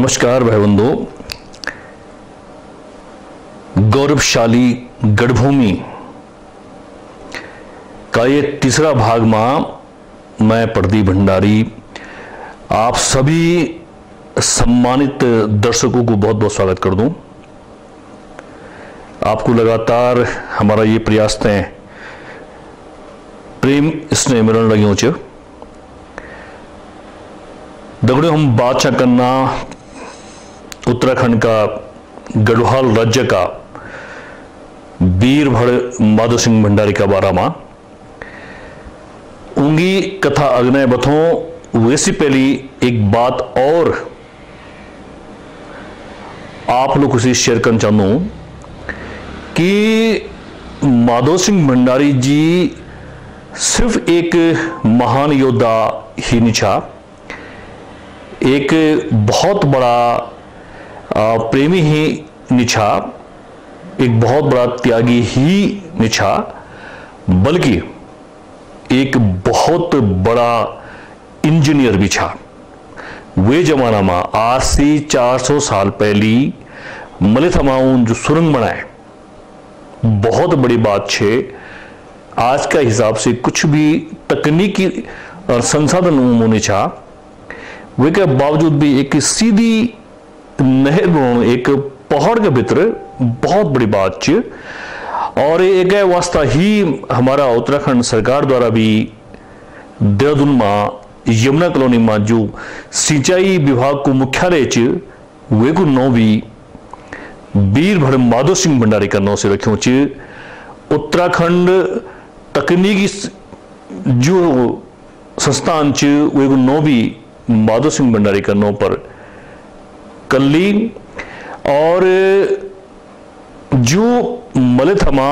नमस्कार भाई बंधु। गौरवशाली गढ़भूमि का ये तीसरा भाग में मैं प्रदीप भंडारी आप सभी सम्मानित दर्शकों को बहुत बहुत स्वागत कर दूं। आपको लगातार हमारा ये प्रयास है प्रेम स्नेह मिलन लगियों च दगड़ियों हम बात करना उत्तराखंड का गढ़वाल राज्य का वीरभड़ माधो सिंह भंडारी का बारा में उंगी कथा अग्नय बथों वैसी पहली एक बात और आप लोग से शेयर करना चाहता हूं कि माधो सिंह भंडारी जी सिर्फ एक महान योद्धा ही नहीं था, एक बहुत बड़ा प्रेमी ही निछा, एक बहुत बड़ा त्यागी ही निछा, बल्कि एक बहुत बड़ा इंजीनियर भी था। वे जमाना में आज से 400 साल पहली मलेथमाउन जो सुरंग बनाए बहुत बड़ी बात है। आज का हिसाब से कुछ भी तकनीकी संसाधन होने छा वे के बावजूद भी एक सीधी नहर बनाना एक पहाड़ के भीतर बहुत बड़ी बात है। और एक वास्ता ही हमारा उत्तराखंड सरकार द्वारा भी देहरादून में यमुना कॉलोनी में जो सिंचाई विभाग को मुख्यालय वे को नौ भी वीरभड़ माधो सिंह भंडारी का नौ से रखियो उत्तराखंड तकनीकी जो संस्थान वे को नौ भी माधो सिंह भंडारी का नौ पर कल्ली। और जो मलेथमा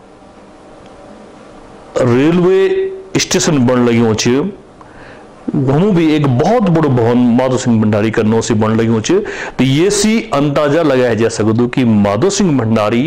रेलवे स्टेशन बन लगियों वह भी एक बहुत बड़ो भवन माधो सिंह भंडारी का नौ से बन लगियों तो ये सी अंदाजा लगाया जा सकता कि माधो सिंह भंडारी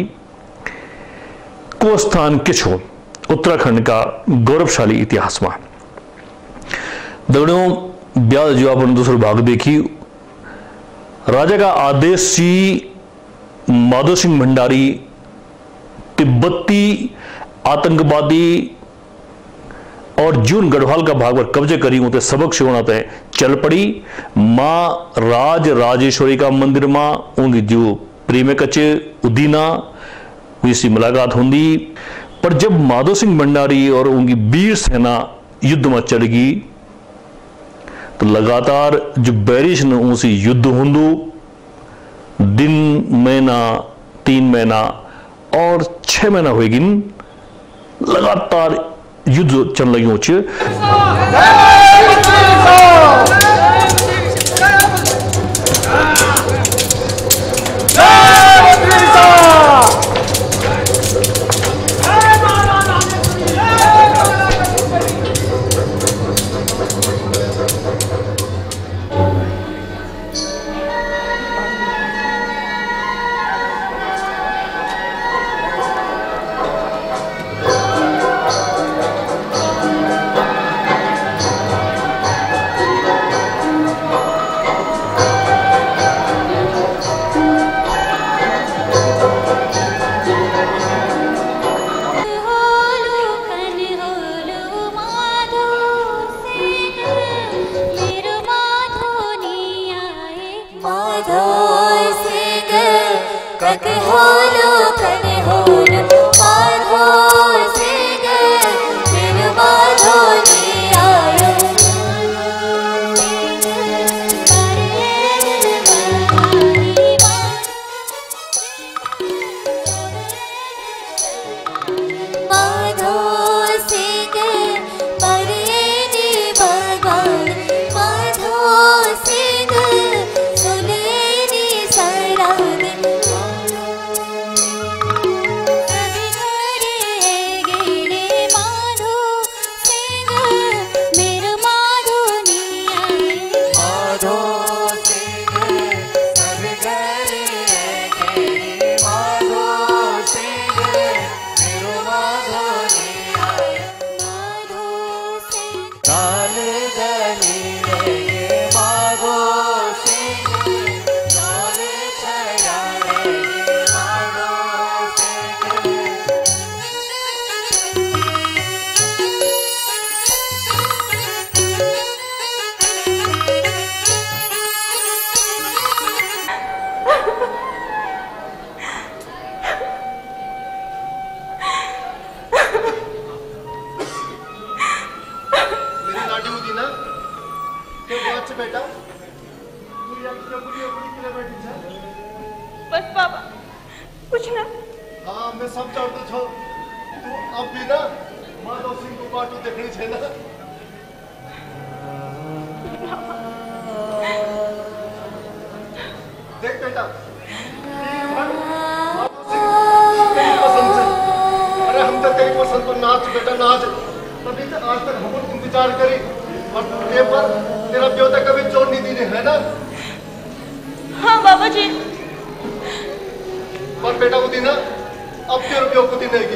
को स्थान किस हो उत्तराखंड का गौरवशाली इतिहास में। दगड़ियों ब्याज जो आपने दूसरा भाग देखी राजा का आदेश सी माधो सिंह भंडारी तिब्बती आतंकवादी और जून गढ़वाल का भाग पर कब्जे करी होते सबक शिवनाते चल पड़ी मां राज राजेश्वरी का मंदिर मां उनकी जो प्रेम कचे उदीना हुई मुलाकात होंगी। पर जब माधो सिंह भंडारी और उनकी वीर सेना युद्ध में चल गई तो लगातार जो बैरिश ने उनसे युद्ध होंदू दिन महीना 3 महीना और 6 महीना होगी लगातार युद्ध चल रही हो हमें सब जानते छो तू अब भी ना माधव सिंह को बाटू देखनी छे ना। देख बेटा माधव सिंह तेरी पसंद से, अरे हम तो तेरी पसंद पर नाच बेटा नाच, तभी तो आज तक हम इंतजार करी और ये पर तेरा प्यो तक कभी चोट नहीं दी है ना। हाँ बाबा जी। पर बेटा को दी ना, अब तेरे प्यो को दी नहीं।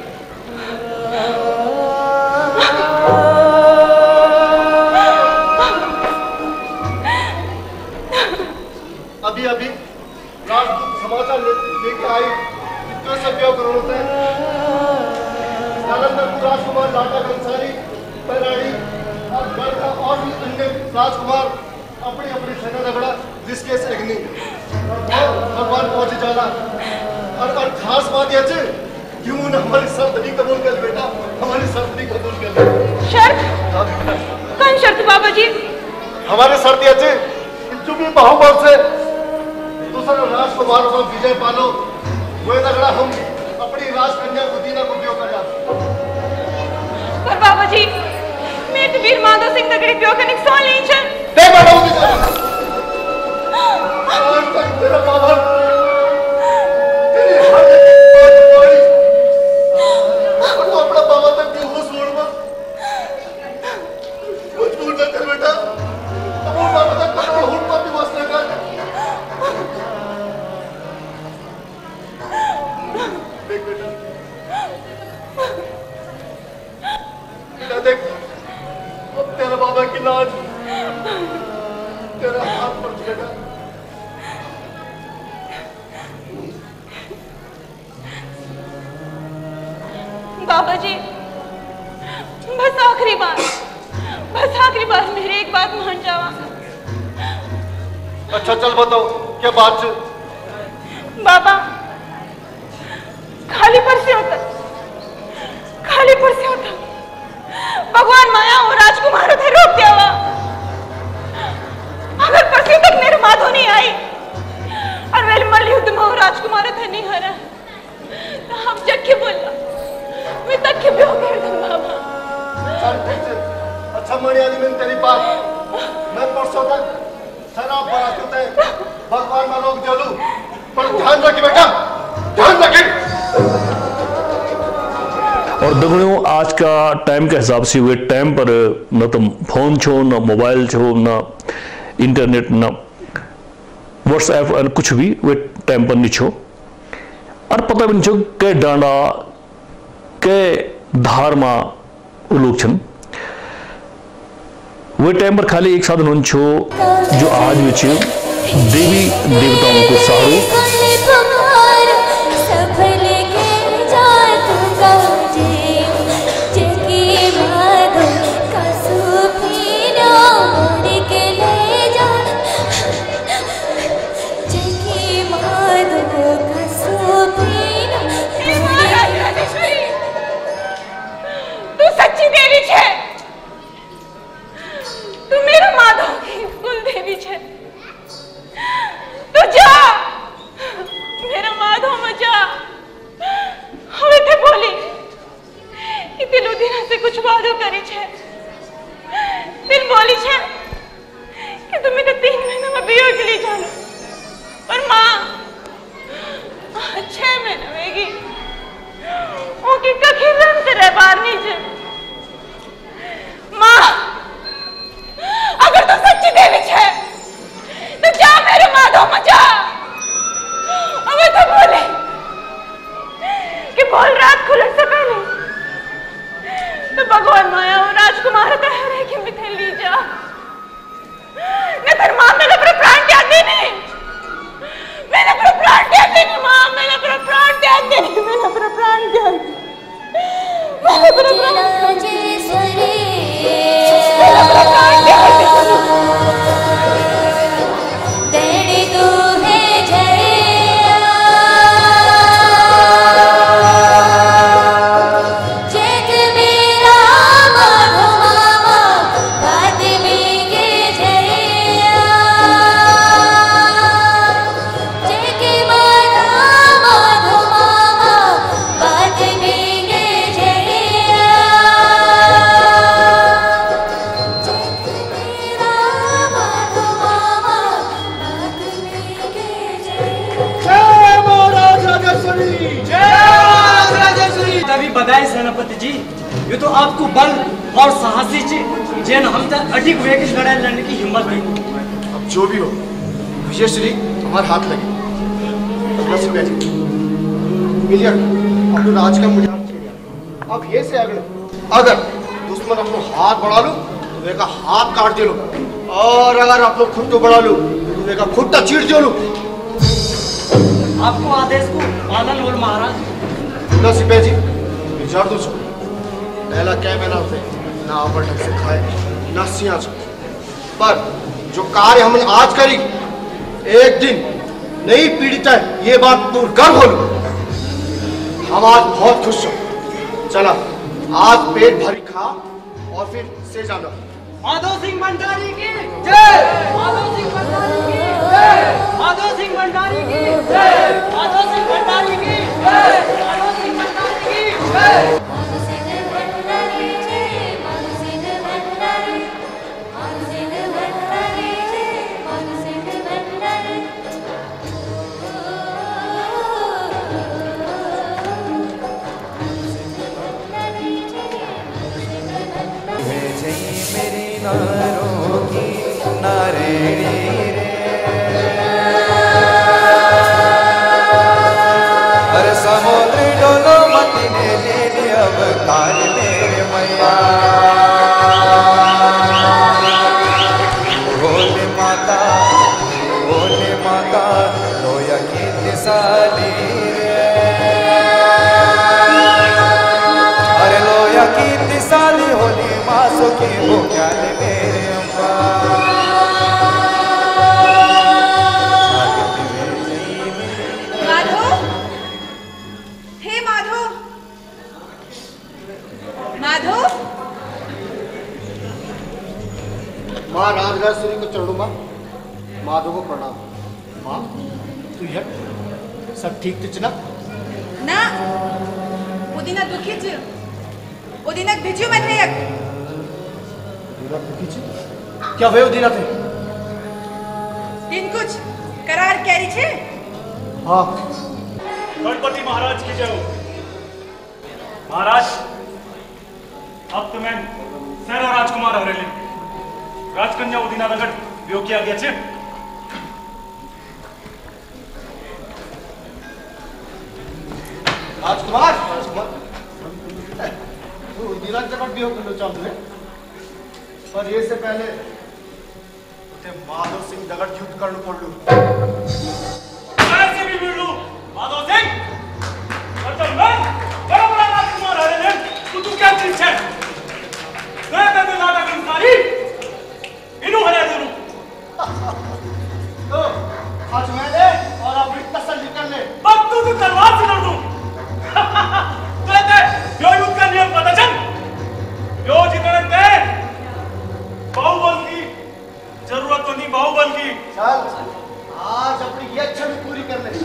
अभी अभी राजदूत समाचार लेके आई कि तो सब प्यो करो होते हैं। नालंदा राजकुमार लाटा कंसारी पैराड़ी और गढ़ का और भी अन्य राजकुमार अपनी अपनी सेना रगड़ा जिसके से अग्नि भगवान पहुंचे जाला। और खास बात यह है क्यों न हमारी शर्त भी कबूल कर बेटा, हमारी शर्त भी कबूल कर। शर्त? कौन शर्त बाबा जी? हमारी शर्त यह है जो भी बाहुबल से दूसरा राजकुमार को विजय पालो वो रगड़ा हम अपनी राजकन्या गुदीना को ब्योह कर जाते। पर बाबा जी मैं तो वीर माधव सिंह तगड़े ब्योह करने की सवाल नहीं चल। देख बेटा उसे आज तक तेरा बाबा तेरी हर बात और तू अपना बाबा तक क्यों हो छोड़ मत, मजबूर न कर बेटा, अब वो बाबा तक करोड़ हुट पर भी बस न कर। देख बेटा बेटा देख अब तेरा बाबा की लाज तेरा हाथ पर बेटा। बाबा जी बस आखिरी बार मेरी एक बात मान जावा। अच्छा चल बताओ क्या बात है? बाबा खाली पर से होता भगवान माया और राजकुमार थे रोक दिया हुआ। अगर परसों तक मेरे माधो नहीं आई और वेल मल युद्ध में वो राजकुमार थे नहीं हरा तो हम जग के बोला मैं तक के ब्योह कर दूं बाबा। चल ठीक है, अच्छा मणियानी में तेरी बात मैं परसों तक शराब बरातों तक भगवान में रोक जलू, पर ध्यान रखी बेटा ध्यान रखी। और दगड़ियों आज का टाइम के हिसाब से वे टाइम पर न तो फोन छो न मोबाइल छो न इंटरनेट न व्हाट्सएप कुछ भी वे टाइम पर नहीं छो और पता भी नहीं छो के डांडा के धार में लोग छन। वे टाइम पर खाली एक साधन छो जो आज भी छे देवी देवताओं को सहारो तभी बधाई सेनापति जी, ये तो आपको बल और साहसी जैन हम तक अधिक वेग लड़ाई लड़ने की हिम्मत दी। अब जो भी हो, विजयश्री हमारे हाथ लगे। अपने राज का मुझे अब ये से अगर दुश्मन अपनो हाथ बढ़ा लो तो वे का हाथ काट दे लो, और अगर आप लोग खुट्टो बढ़ा लो तो वे का खुट्टा चीर दे लो। आपको आदेश को पालन बोल महाराज। सिपाही जी विचार दो छो पहला क्या मैंने उसे ना अपर ढंग से खाए ना सिया छो, पर जो कार्य हमने आज करी एक दिन नई पीढ़ी तक ये बात पूर्ण गर्व हो लो। हम आज बहुत खुश हो। चला आज पेट भरी खा और फिर से जाना। माधव सिंह भंडारी की जय, माधव सिंह भंडारी की जय, माधव सिंह भंडारी की जय, माधव सिंह भंडारी की जय, माधव सिंह भंडारी की जय। समुद्र डोलो मती ने ले लिया अवतार मेरे मैया। भोले माता लोया की दिसाली रे, अरे लोया की दिसाली होली मासो की भोग्याले मेरे अम्बा। माँ राजराजेश्वरी को चरणों माँ, माधव को प्रणाम। माँ तू है सब ठीक थे चना ना उदिना दुखी च उदिना भिजू मत है यक क्या वे उदिना थे दिन कुछ करार कैरी छे। हाँ गणपति महाराज की जय हो। महाराज अब तुम्हें सेना राजकुमार हरेली राजकन्या उदिना नगर वियोग किया गया छे। राजकुमार तू उदिना जगत वियोग करना चाहते हैं, पर ये से पहले उसे माधव सिंह दगड़ युद्ध करने पड़ लू। ऐसे भी मिल लू माधव सिंह और चल मैं बड़ा बड़ा राजकुमार हरेली तू क्या चीज है? मैं तेरे लाडा कंसारी इनु हरे दूँ। तो आज मैं ले और अपनी तसल्ली कर ले। अब तू तलवार से लड़ दूँ। तो युद्ध का नियम पता चल। यो जितने ते बाहुबल की जरूरत तो नहीं, बाहुबल की। चल आज अपनी ये इच्छा भी पूरी कर ले।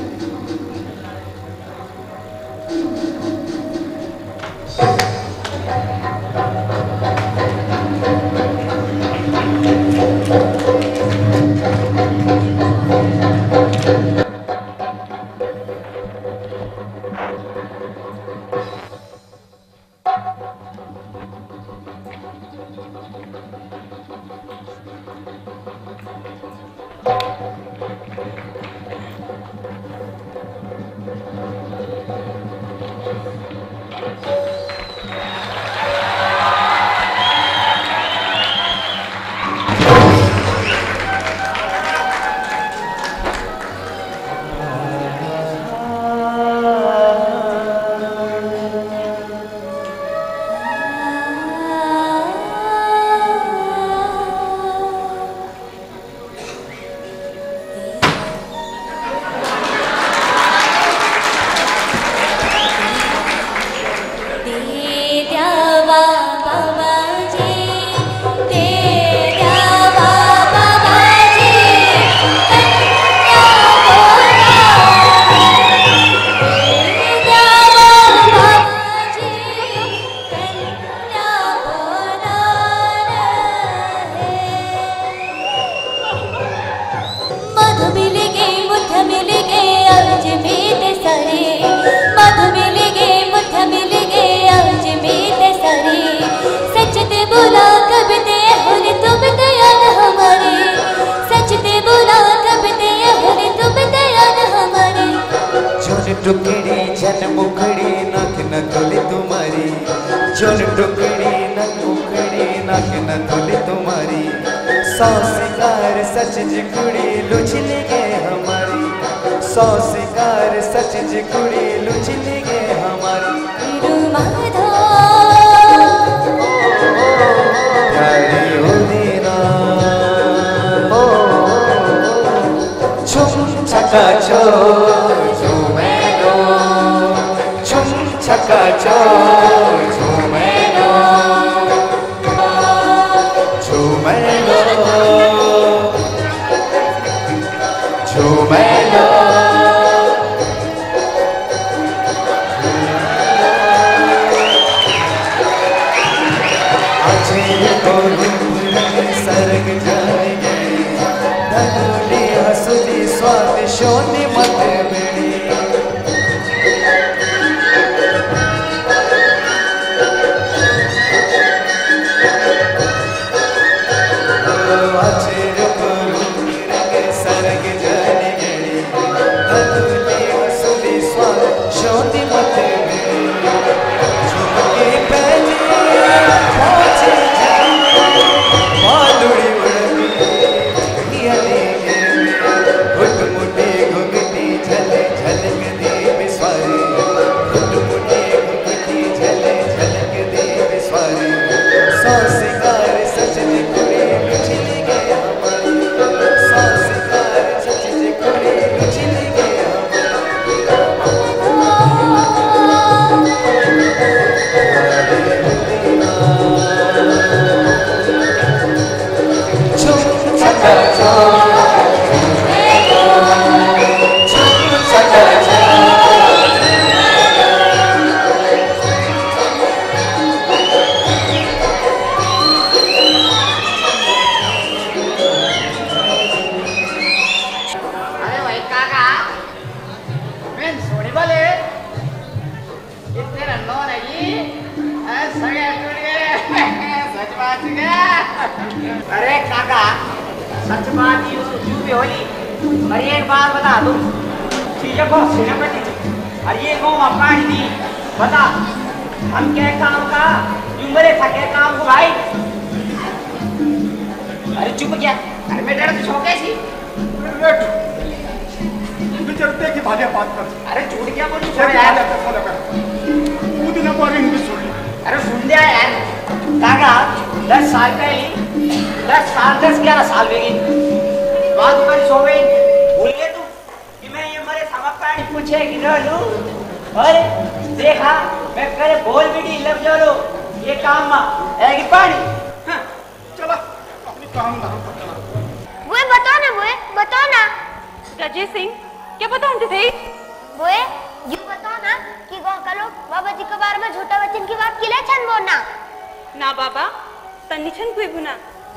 सौ सिंगार सच जी कुड़ी लुचल गे हमारी, सौ सिंगार सच जी कुड़ी लुचल गे हमारी। प्यारी हो दीना छुम छका छो झूमे लो, छुम छका छो झूमे लो, झूमे लो, झूमे लो। सरग जाएंगे धनुली हसुली स्वाद शोनी मत बेड़ी, सरग जाएंगे धनुली हसुली स्वाद शोनी मत बेड़ी। झुमके पहले पहुंचे मालूड़ी उड़ती हलेंगे, घुट मुटे घुघटी झले झलक दे बिस्वारी, घुट मुटे घुघटी झले झलक दे बिस्वारी। सौ सिंगार सच जी कुड़ी लुचल गे हमारी, सौ सिंगार सच जी कुड़ी लुचल गे अरे काका सच बात यूं भी होली। और एक बात बता दूं, चीजें बहुत सिनेमैटिक और ये गाँव पानी दी बता हम क्या काम का यूं बड़े थके काम को भाई। अरे चुप क्या, अरे मैं डर छोके सी चलते की भालिया बात कर। अरे झूठ क्या बोलूं यार, अरे सुन दिया यार काका 10 साल पहले 10 11 साल बेगी बात पर सो गई। भूल गए तू कि मैं ये मरे समझ पानी पूछे कि न लूं। अरे देखा मैं करे बोल भी लग जो लो ये काम मा है कि पानी। हाँ चला अपनी काम धाम पर चला। वो बताओ ना राजेश सिंह क्या बताऊं थे? वो ये बताओ ना कि गाँव का लोग बाबा जी के बारे में झूठा वचन की बात किले छन बोलना ना बाबा तन्नी छन कोई बुना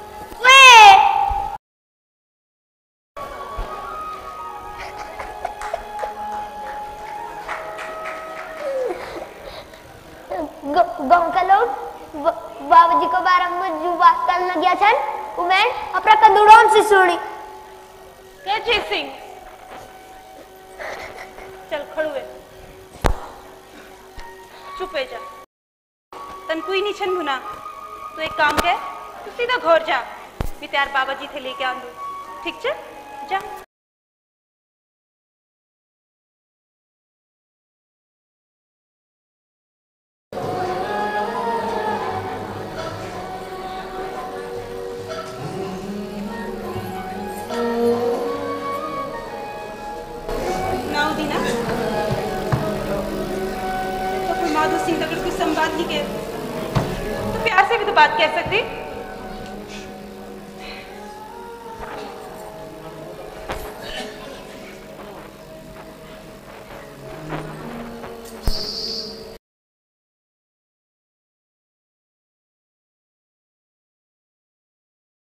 गाँव का लोग बाबा जी के बारे में जो बात करने गया छन वो मैं अपना कंदूड़ों से सुनी। राजेश सिंह चल खड़ुए चुपे जा, तन कोई नहीं छन भुना। तो एक काम कर तू सीधा घर जा, मैं त्यार बाबा जी थे लेके आऊं। ठीक है जा। माधो सिंह अगर कुछ संवाद नहीं कह तो प्यार से भी तो बात कह सकते।